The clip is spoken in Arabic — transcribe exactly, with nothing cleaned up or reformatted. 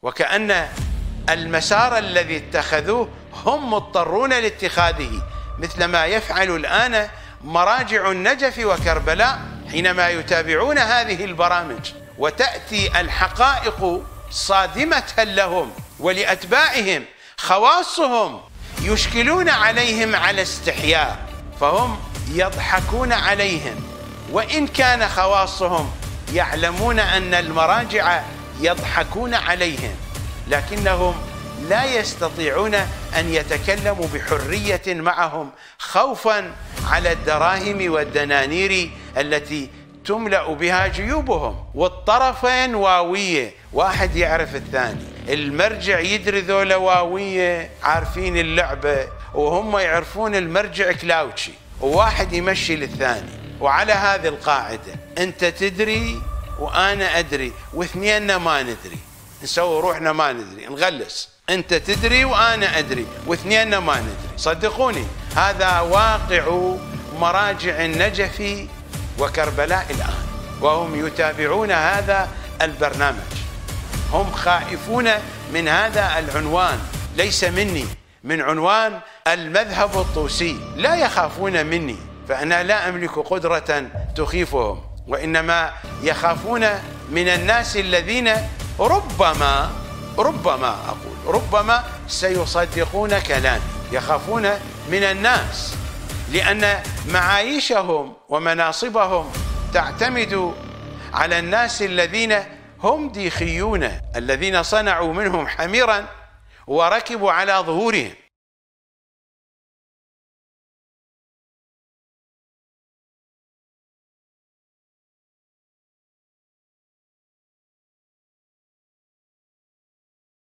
وكأن المسار الذي اتخذوه هم مضطرون لاتخاذه، مثل ما يفعل الآن مراجع النجف وكربلاء حينما يتابعون هذه البرامج، وتأتي الحقائق صادمة لهم ولأتباعهم. خواصهم يشكلون عليهم على استحياء، فهم يضحكون عليهم، وإن كان خواصهم يعلمون أن المراجع يضحكون عليهم، لكنهم لا يستطيعون أن يتكلموا بحرية معهم خوفا على الدراهم والدنانير التي تملأ بها جيوبهم. والطرفين واوية، واحد يعرف الثاني. المرجع يدري ذولا واوية عارفين اللعبة، وهم يعرفون المرجع كلاوتشي، وواحد يمشي للثاني. وعلى هذه القاعدة أنت تدري وأنا أدري واثنيننا ما ندري، نسوي روحنا ما ندري، نغلس. أنت تدري وأنا أدري واثنيننا ما ندري. صدقوني هذا واقع مراجع النجف وكربلاء الآن، وهم يتابعون هذا البرنامج. هم خائفون من هذا العنوان، ليس مني، من عنوان المذهب الطوسي. لا يخافون مني، فأنا لا أملك قدرة تخيفهم، وإنما يخافون من الناس الذين ربما ربما أقول ربما سيصدقون كلامي. يخافون من الناس لأن معايشهم ومناصبهم تعتمد على الناس الذين هم ديخيون، الذين صنعوا منهم حميرا وركبوا على ظهورهم.